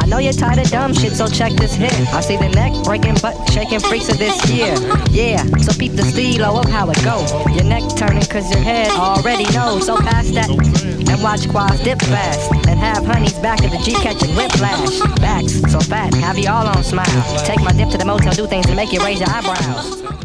know you're tired of dumb shit, so check this hit. I see the neck breaking, butt shaking freaks of this year. Yeah, so peep the stilo of how it go. Your neck turning cause your head already knows. So pass that and watch quads dip fast. And have honeys back at the G catching whiplash. Backs so fat, have you all on smile. Take my dip to the motel, do things to make you raise your eyebrows.